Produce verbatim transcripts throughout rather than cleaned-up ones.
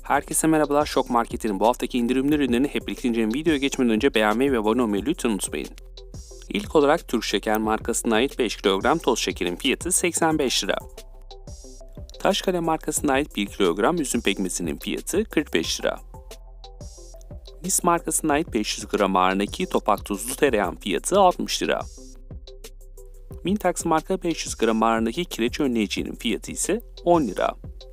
Herkese merhabalar. Şok Market'in bu haftaki indirimli ürünlerini hep birlikte inceleyelim. Videoya geçmeden önce beğenmeyi ve abone olmayı lütfen unutmayın. İlk olarak Türk Şeker markasına ait beş kilogram toz şekerin fiyatı seksen beş lira. Taşkale markasına ait bir kilogram üzüm pekmezinin fiyatı kırk beş lira. Mis markasına ait beş yüz gram ağırlığındaki topak tuzlu tereyağın fiyatı altmış lira. Mintax marka beş yüz gram ağırlığındaki kireç önleyicinin fiyatı ise on lira.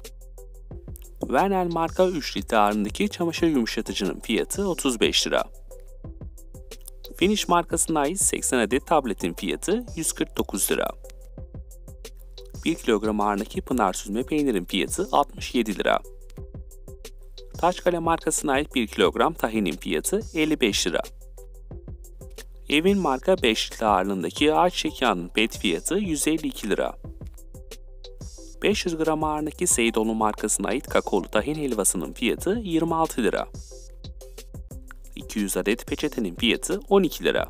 Vernel marka üç litre ağırlığındaki çamaşır yumuşatıcının fiyatı otuz beş lira. Finish markasına ait seksen adet tabletin fiyatı yüz kırk dokuz lira. bir kilogram ağırlığındaki Pınar süzme peynirin fiyatı altmış yedi lira. Taşkale markasına ait bir kilogram tahinin fiyatı elli beş lira. Evin marka beş litre ağırlığındaki ayçiçek yağının pet fiyatı yüz elli iki lira. beş yüz gram ağırlığındaki Seydoğlu markasına ait kakaolu tahin helvasının fiyatı yirmi altı lira. iki yüz adet peçetenin fiyatı on iki lira.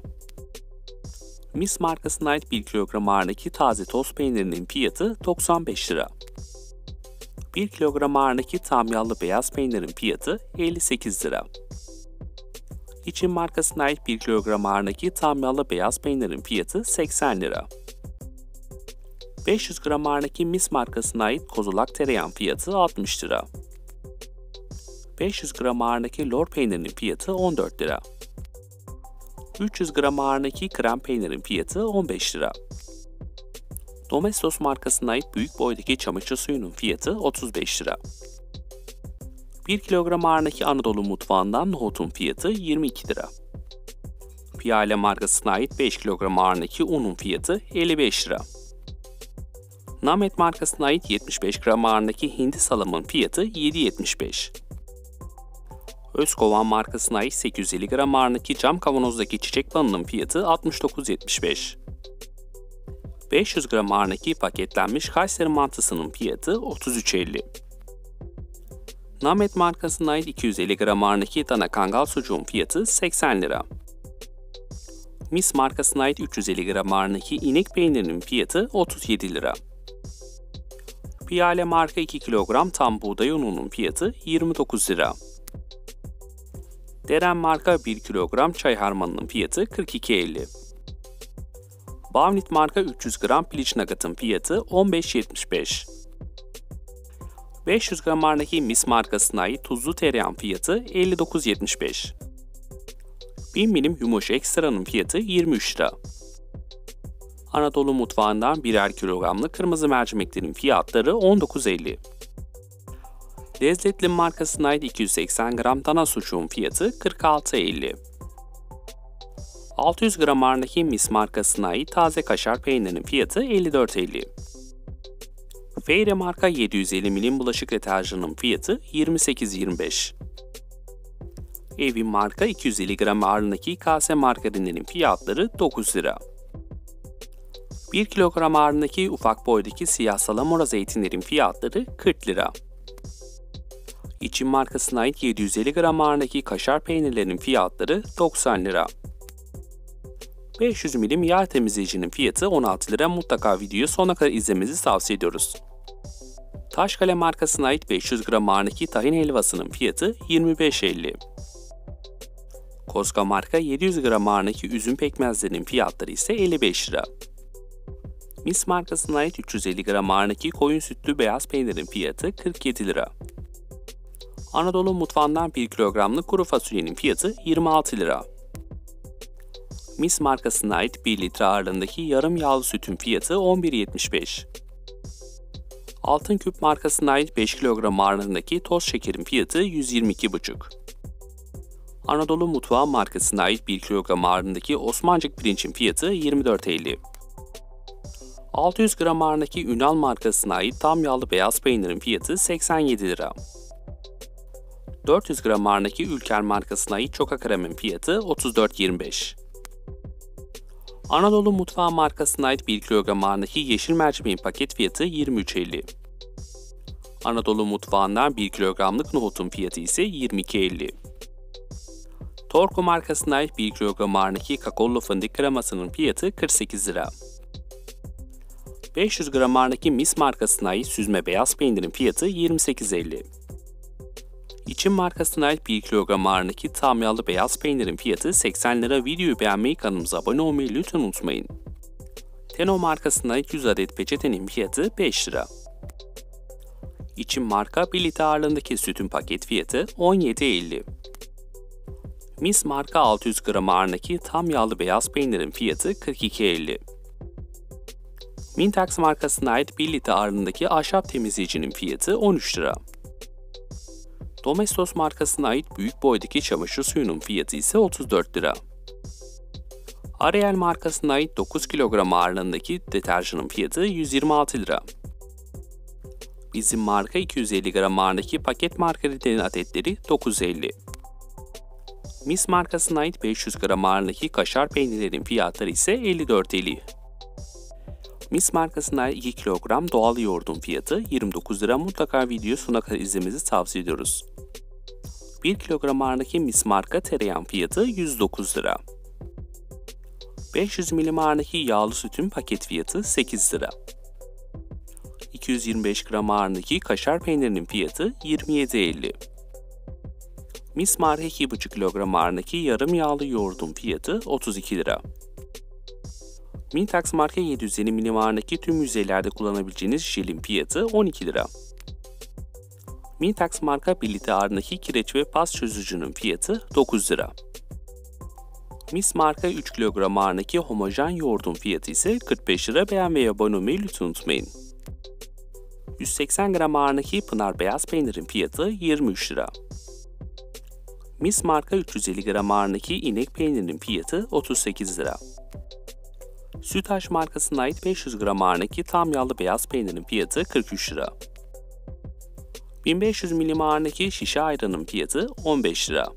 Mis markasına ait bir kilogram ağırlığındaki taze toz peynirinin fiyatı doksan beş lira. bir kilogram ağırlığındaki tam yağlı beyaz peynirin fiyatı elli sekiz lira. İçin markasına ait bir kilogram ağırlığındaki tam yağlı beyaz peynirin fiyatı seksen lira. beş yüz gram ağırlığındaki Mis markasına ait kozulak tereyağın fiyatı altmış lira. beş yüz gram ağırlığındaki lor peynirinin fiyatı on dört lira. üç yüz gram ağırlığındaki krem peynirin fiyatı on beş lira. Domestos markasına ait büyük boydaki çamaşır suyunun fiyatı otuz beş lira. bir kilogram ağırlığındaki Anadolu mutfağından nohutun fiyatı yirmi iki lira. Piyale markasına ait beş kilogram ağırlığındaki unun fiyatı elli beş lira. Namet markasına ait yetmiş beş gram ağırlığındaki hindi salamın fiyatı yedi yetmiş beş. Özkovan markasına ait sekiz yüz elli gram ağırlığındaki cam kavanozdaki çiçek balının fiyatı altmış dokuz yetmiş beş. beş yüz gram ağırlığındaki paketlenmiş Kayseri mantısının fiyatı otuz üç elli. Namet markasına ait iki yüz elli gram ağırlığındaki dana kangal sucuğun fiyatı seksen lira. Mis markasına ait üç yüz elli gram ağırlığındaki inek peynirinin fiyatı otuz yedi lira. Piyale marka iki kilogram tam buğday ununun fiyatı yirmi dokuz lira. Deren marka bir kilogram çay harmanının fiyatı kırk iki elli. Bavnit marka üç yüz gram piliç nugget'ın fiyatı on beş yetmiş beş. beş yüz gram ağırlığındaki Mis markasına ait tuzlu tereyağın fiyatı elli dokuz yetmiş beş. bin milim yumuş ekstranın fiyatı yirmi üç lira. Anadolu mutfağından birer kilogramlık kırmızı mercimeklerin fiyatları on dokuz elli. Lezzetli markasına ait iki yüz seksen gram dana sucuğun fiyatı kırk altı elli. altı yüz gram ağırlığındaki Mis markasına ait taze kaşar peynirinin fiyatı elli dört elli. Feyre marka yedi yüz elli milim bulaşık deterjanının fiyatı yirmi sekiz yirmi beş. Evin marka iki yüz elli gram ağırlığındaki kase margarinlerin fiyatları dokuz lira. bir kilogram ağırlığındaki ufak boydaki siyah salamura zeytinlerin fiyatları kırk lira. İçin markasına ait yedi yüz elli gram ağırlığındaki kaşar peynirlerinin fiyatları doksan lira. beş yüz milim yağ temizleyicinin fiyatı on altı lira. Mutlaka videoyu sonuna kadar izlemenizi tavsiye ediyoruz. Taşkale markasına ait beş yüz gram ağırlığındaki tahin helvasının fiyatı yirmi beş elli. Koska marka yedi yüz gram ağırlığındaki üzüm pekmezlerinin fiyatları ise elli beş lira. Mis markasına ait üç yüz elli gram ağırlığındaki koyun sütlü beyaz peynirin fiyatı kırk yedi lira. Anadolu mutfağından bir kilogramlık kuru fasulyenin fiyatı yirmi altı lira. Mis markasına ait bir litre ağırlığındaki yarım yağlı sütün fiyatı on bir yetmiş beş. Altın Küp markasına ait beş kilogram ağırlığındaki toz şekerin fiyatı yüz yirmi iki buçuk. Anadolu Mutfağı markasına ait bir kilogram ağırlığındaki Osmancık pirincin fiyatı yirmi dört elli. altı yüz gram ağırlığındaki Ünal markasına ait tam yağlı beyaz peynirin fiyatı seksen yedi lira. dört yüz gram ağırlığındaki Ülker markasına ait çoka kremin fiyatı otuz dört yirmi beş. Anadolu Mutfağı markasına ait bir kilogram ağırlığındaki yeşil mercimeğin paket fiyatı yirmi üç elli. Anadolu Mutfağı'ndan bir kilogramlık nohutun fiyatı ise yirmi iki elli. Torku markasına ait bir kilogram ağırlığındaki kakaolu fındık kremasının fiyatı kırk sekiz lira. beş yüz gram ağırlığındaki Mis markasına ait süzme beyaz peynirin fiyatı yirmi sekiz elli. İçin markasına ait bir kilogram ağırlığındaki tam yağlı beyaz peynirin fiyatı seksen lira. Videoyu beğenmeyi, kanalımıza abone olmayı lütfen unutmayın. Tenno markasına ait yüz adet peçetenin fiyatı beş lira. İçin marka bir litre ağırlığındaki sütün paket fiyatı on yedi elli. Mis marka altı yüz gram ağırlığındaki tam yağlı beyaz peynirin fiyatı kırk iki elli. Mintax markasına ait bir litre ağırlığındaki ahşap temizleyicinin fiyatı on üç lira. Domestos markasına ait büyük boydaki çamaşır suyunun fiyatı ise otuz dört lira. Ariel markasına ait dokuz kilogram ağırlığındaki deterjanın fiyatı yüz yirmi altı lira. Bizim marka iki yüz elli gram ağırlığındaki paket margaritlerin adetleri dokuz elli. Mis markasına ait beş yüz gram ağırlığındaki kaşar peynirlerin fiyatları ise elli dört elli. Mis markasına ait iki kilogram doğal yoğurdun fiyatı yirmi dokuz lira. Mutlaka videoyu sonuna kadar izlemenizi tavsiye ediyoruz. bir kilogram ağırlığındaki Mis marka tereyağın fiyatı yüz dokuz lira. beş yüz milim ağırlığındaki yağlı sütün paket fiyatı sekiz lira. iki yüz yirmi beş gram ağırlığındaki kaşar peynirinin fiyatı yirmi yedi elli. Mis marka iki buçuk kilogram ağırlığındaki yarım yağlı yoğurdun fiyatı otuz iki lira. Mintax marka yedi yüz elli milim ağırlığındaki tüm yüzeylerde kullanabileceğiniz jelin fiyatı on iki lira. Mintax marka bir litre ağırlığındaki kireç ve pas çözücünün fiyatı dokuz lira. Mis marka üç kilogram ağırlığındaki homojen yoğurdun fiyatı ise kırk beş lira. Beğenmeyi ve abone olmayı lütfen unutmayın. yüz seksen gram ağırlığındaki Pınar beyaz peynirin fiyatı yirmi üç lira. Mis marka üç yüz elli gram ağırlığındaki inek peynirinin fiyatı otuz sekiz lira. Sütaş markasına ait beş yüz gram ağırlığındaki tam yağlı beyaz peynirin fiyatı kırk üç lira. bin beş yüz milim ağırlığındaki şişe ayranın fiyatı on beş lira.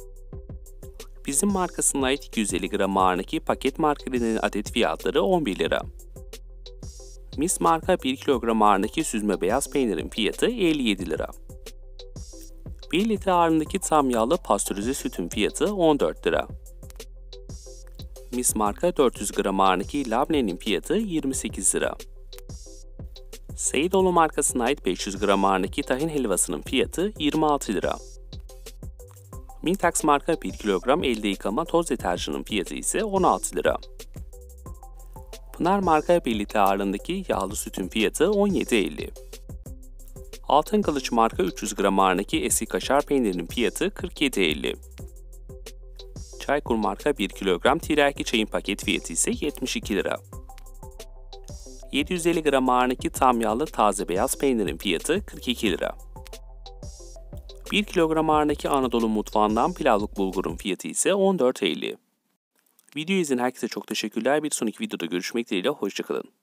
Bizim markasına ait iki yüz elli gram ağırlığındaki paket margaritlerin adet fiyatları on bir lira. Mis marka bir kilogram ağırlığındaki süzme beyaz peynirin fiyatı elli yedi lira. bir litre ağırlığındaki tam yağlı pastörize sütün fiyatı on dört lira. Mis marka dört yüz gram ağırlığındaki labnenin fiyatı yirmi sekiz lira. Seydoğlu markasına ait beş yüz gram ağırlığındaki tahin helvasının fiyatı yirmi altı lira. Mintax marka bir kilogram elde yıkama toz deterjanın fiyatı ise on altı lira. Pınar marka bir litre ağırlığındaki yağlı sütün fiyatı on yedi elli. Altın Kılıç marka üç yüz gram ağırlığındaki eski kaşar peynirinin fiyatı kırk yedi elli. Çaykur marka bir kilogram tiryaki çayın paket fiyatı ise yetmiş iki lira. yedi yüz elli gram ağırlığındaki tam yağlı taze beyaz peynirin fiyatı kırk iki lira. bir kilogram ağırlığındaki Anadolu mutfağından pilavlık bulgurun fiyatı ise on dört elli. Video izleyen herkese çok teşekkürler. Bir sonraki videoda görüşmek dileğiyle. Hoşça kalın.